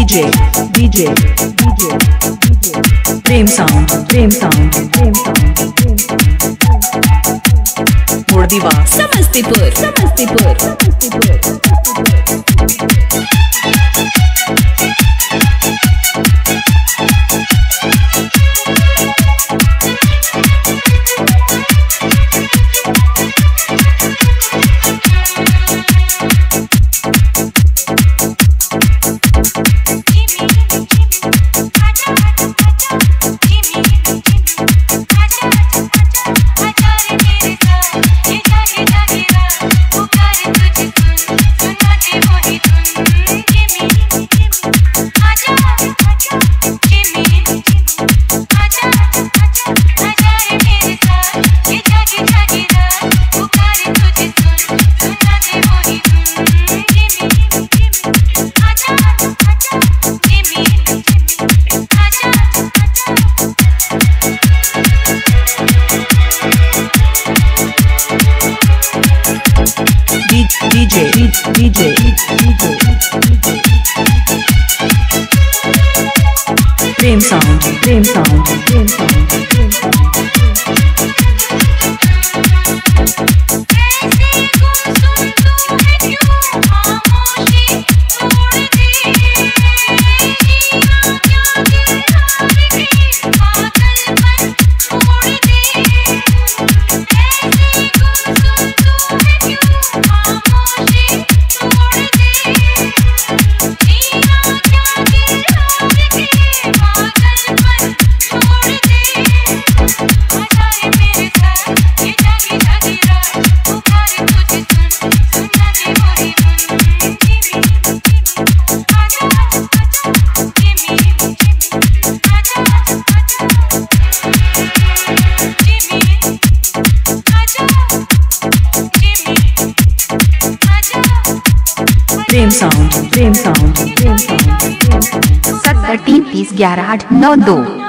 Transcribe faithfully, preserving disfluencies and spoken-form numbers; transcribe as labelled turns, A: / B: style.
A: DJ DJ DJ Prem sound Prem sound Prem sound मुर्दीवा Samastipur Samastipur Samastipur DJ DJ Prem sound Prem sound Prem sound Prem sound Prem sound Prem sound
B: सत्तर तीन तीस ग्यारह आठ नौ दो।